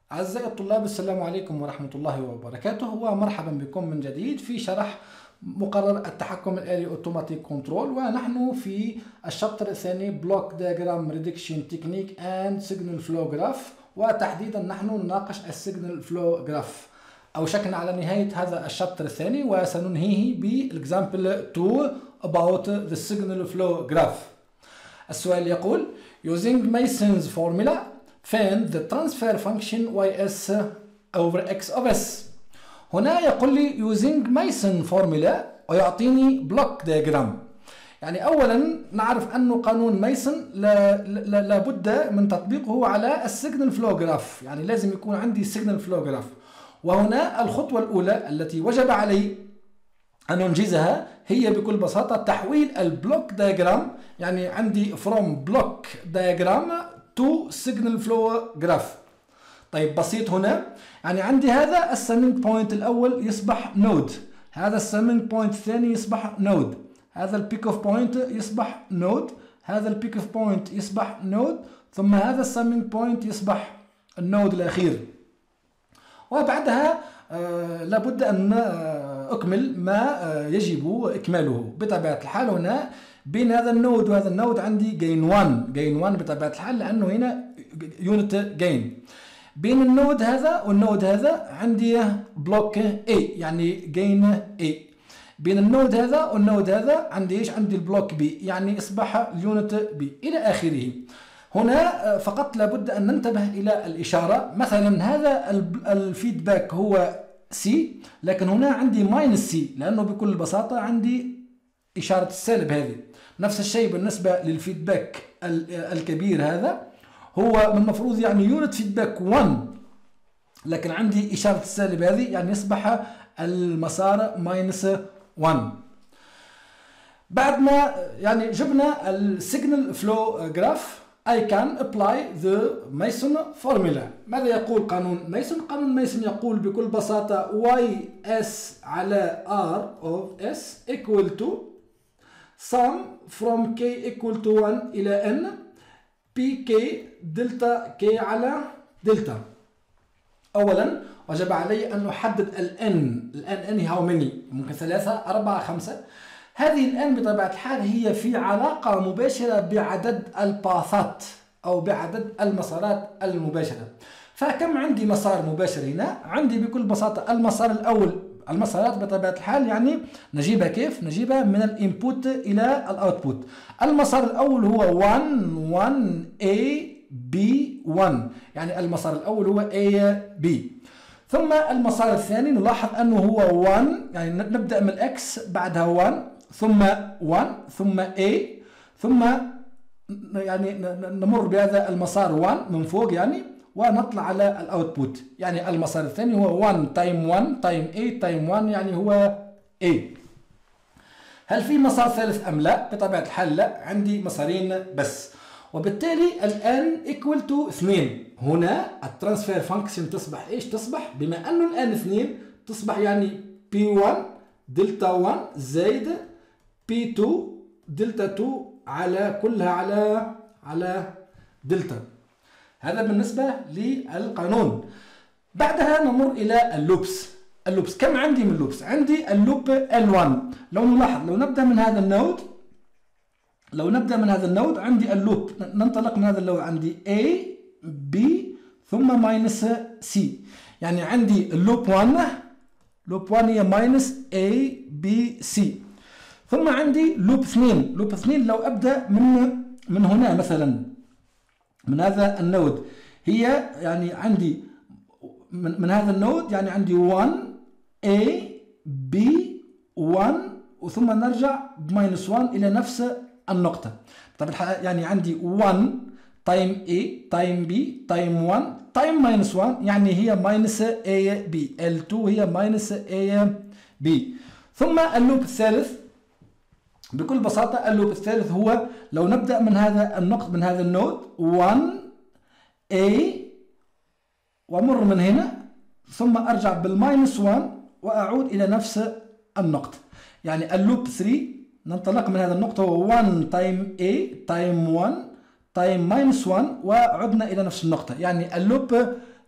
أعزائي الطلاب، السلام عليكم ورحمة الله وبركاته، ومرحبا بكم من جديد في شرح مقرر التحكم الآلي Automatic Control. ونحن في الشابتر الثاني Block Diagram Reduction Technique and Signal Flow Graph، وتحديدا نحن نناقش السيجنال فلو جراف. أوشكنا على نهاية هذا الشابتر الثاني وسننهيه بالإكزامبل 2 about the signal flow graph. السؤال يقول using Mason's formula find the transfer function ys over x of s. هنا يقول لي using Mason formula ويعطيني بلوك دياجرام. يعني أولا نعرف أنه قانون ميسون لابد من تطبيقه على السيجنال فلو جراف، يعني لازم يكون عندي سيجنال فلو جراف. وهنا الخطوة الأولى التي وجب علي أن ننجزها هي بكل بساطة تحويل البلوك دياجرام، يعني عندي from block diagram to signal flow graph. طيب بسيط هنا، يعني عندي هذا السامينج بوينت الأول يصبح نود، هذا السامينج بوينت الثاني يصبح نود، هذا البيك اوف بوينت يصبح نود، هذا البيك اوف بوينت يصبح نود، ثم هذا السامينج بوينت يصبح النود الأخير. وبعدها لابد أن أكمل ما يجب إكماله. بطبيعة الحال هنا بين هذا النود وهذا النود عندي جين 1 بطبيعة الحال لأنه هنا يونت جين. بين النود هذا والنود هذا عندي بلوك A، يعني جين A. بين النود هذا والنود هذا عندي ايش؟ عندي البلوك B، يعني اصبح اليونت B إلى آخره. هنا فقط لابد أن ننتبه إلى الإشارة. مثلا هذا الفيدباك هو C، لكن هنا عندي ماينس C لأنه بكل بساطة عندي إشارة السالب هذه. نفس الشيء بالنسبة للفيدباك الكبير هذا، هو من المفروض يعني يونت فيدباك 1، لكن عندي إشارة السالب هذه، يعني يصبح المسار ماينس 1. بعد ما يعني جبنا السيجنال فلو جراف I can apply the Mason formula. ماذا يقول قانون ميسون؟ قانون ميسون يقول بكل بساطة ys على r of s equal to sum from k equal to 1 إلى n pk دلتا k على دلتا. أولا وجب علي أن أحدد الان how many؟ ممكن 3 4 5. هذه الآن بطبيعة الحال هي في علاقة مباشرة بعدد الباثات أو بعدد المسارات المباشرة. فكم عندي مسار مباشر هنا؟ عندي بكل بساطة المسار الأول، المسارات بطبيعة الحال يعني نجيبها كيف؟ نجيبها من الانبوت إلى الأوتبوت. المسار الأول هو 1 A B 1، يعني المسار الأول هو A B. ثم المسار الثاني نلاحظ أنه هو 1، يعني نبدأ من الإكس بعدها 1 ثم 1 ثم A، ثم يعني نمر بهذا المسار 1 من فوق يعني، ونطلع على الاوتبوت. يعني المسار الثاني هو 1 تايم 1 تايم A تايم 1، يعني هو A. هل في مسار ثالث أم لا؟ بطبيعة الحال لا، عندي مسارين بس. وبالتالي الآن equal to 2. هنا الترانسفير فانكشن تصبح ايش؟ تصبح بما انه الآن 2 تصبح يعني P1 دلتا 1 زائد P2 دلتا 2 على كلها على دلتا. هذا بالنسبة للقانون. بعدها نمر إلى اللوبس. كم عندي من اللوبس؟ عندي اللوب L1. لو نلاحظ لو نبدأ من هذا النود عندي اللوب، ننطلق من هذا اللوب عندي A B ثم ماينس C، يعني عندي اللوب 1 هي ماينس A B C. ثم عندي لوب 2 لو أبدأ من هنا مثلا من هذا النود، هي يعني عندي من هذا النود يعني عندي 1 A B 1 وثم نرجع بماينس 1 إلى نفس النقطة. طبعا يعني عندي 1 تايم A تايم B تايم 1 تايم ماينس 1، يعني هي ماينس A B. L2 هي ماينس A B. ثم اللوب الثالث بكل بساطة، اللوب الثالث هو لو نبدأ من هذا النقطة من هذا النود 1 A وأمر من هنا ثم أرجع بالماينس 1 وأعود إلى نفس النقطة. يعني اللوب 3 ننطلق من هذا النقطة هو 1 تايم A تايم 1 تايم ماينس 1 وعدنا إلى نفس النقطة. يعني اللوب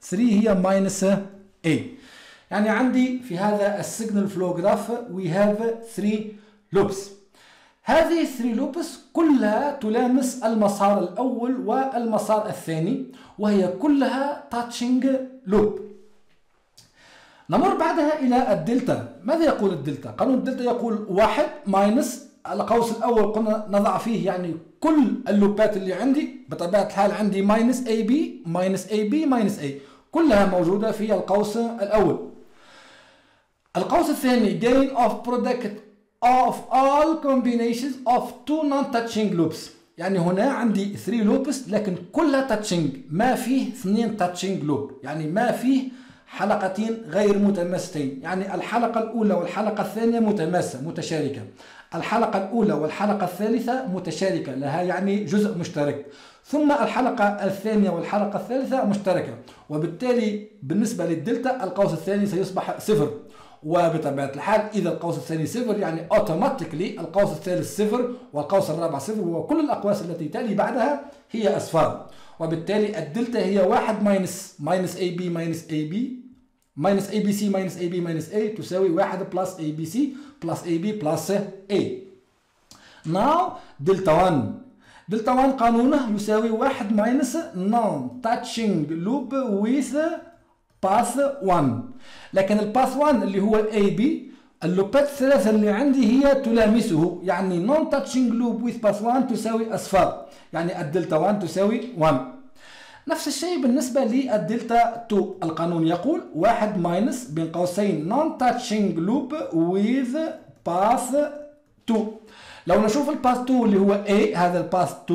3 هي ماينس A. يعني عندي في هذا السيجنال فلو جراف we have 3 loops. هذه 3 loops كلها تلامس المسار الأول والمسار الثاني، وهي كلها touching loop. نمر بعدها إلى الدلتا. ماذا يقول الدلتا؟ قانون الدلتا يقول 1 ماينس القوس الأول قلنا نضع فيه يعني كل اللوبات اللي عندي، بطبيعة الحال عندي ماينس اي بي ماينس اي بي ماينس اي، كلها موجودة في القوس الأول. القوس الثاني gain of product of all combinations of two non-touching loops. يعني هنا عندي 3 loops لكن كلها touching، ما فيه 2 touching loop، يعني ما فيه حلقتين غير متماستين. يعني الحلقة الأولى والحلقة الثانية متماسة متشاركة، الحلقة الأولى والحلقة الثالثة متشاركة لها يعني جزء مشترك، ثم الحلقة الثانية والحلقة الثالثة مشتركة، وبالتالي بالنسبة للدلتا القوس الثاني سيصبح صفر. وبطبيعة الحال إذا القوس الثاني صفر يعني اوتوماتيكلي القوس الثالث صفر والقوس الرابع صفر، وكل الأقواس التي تلي بعدها هي أصفار. وبالتالي الدلتا هي 1 ماينس اي بي ماينس اي بي ماينس اي بي سي ماينس اي بي ماينس اي تساوي 1 بلس اي بي سي بلس اي بي بلس اي. Now دلتا 1. دلتا 1 قانونه يساوي 1 ماينس non touching loop with path 1. لكن الباث 1 اللي هو الاي بي اللوبات الثلاثة اللي عندي هي تلامسه، يعني non touching loop with path 1 تساوي أصفار، يعني الدلتا 1 تساوي 1. نفس الشيء بالنسبة للدلتا 2. القانون يقول 1 ماينس بين قوسين non touching loop with path 2. لو نشوف الباث 2 اللي هو A، هذا الباث 2،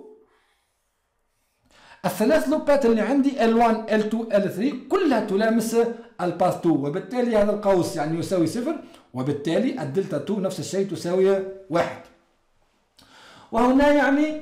الثلاث لوبات اللي عندي L1 L2 L3 كلها تلامس الباث 2، وبالتالي هذا القوس يعني يساوي صفر، وبالتالي الدلتا 2 نفس الشيء تساوي 1. وهنا يعني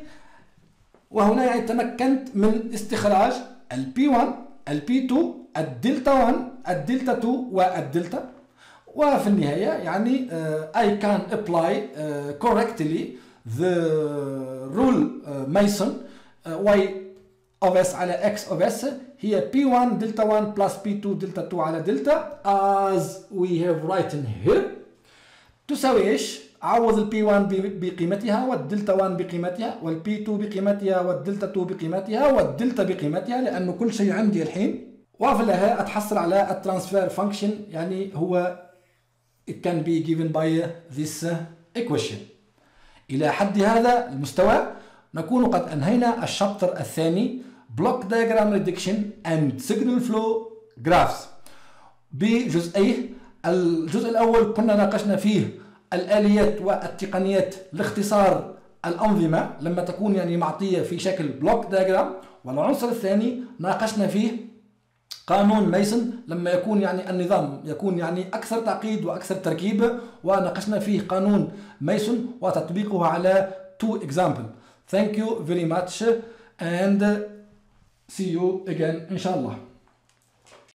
تمكنت من استخراج البي 1 البي 2 الدلتا 1 الدلتا 2 والدلتا. وفي النهاية يعني I can apply correctly the rule Mason y of s على x of s هي p1 دلتا 1 plus p2 دلتا 2 على دلتا as we have written here تساوي ايش؟ عوض البي 1 بقيمتها والدلتا 1 بقيمتها والبي 2 بقيمتها والدلتا 2 بقيمتها والدلتا بقيمتها، لأنه كل شيء عندي الحين. وفي النهاية أتحصل على الترانسفير فانكشن، يعني هو it can be given by this equation. إلى حد هذا المستوى نكون قد أنهينا الشابتر الثاني Block Diagram Reduction and Signal Flow Graphs بجزئيه. الجزء الأول كنا ناقشنا فيه الآليات والتقنيات لاختصار الأنظمة لما تكون يعني معطية في شكل بلوك دياجرام، والعنصر الثاني ناقشنا فيه قانون ميسون لما يكون يعني النظام يكون يعني أكثر تعقيد وأكثر تركيب، وناقشنا فيه قانون ميسون وتطبيقه على 2 examples. Thank you very much and see you again إن شاء الله.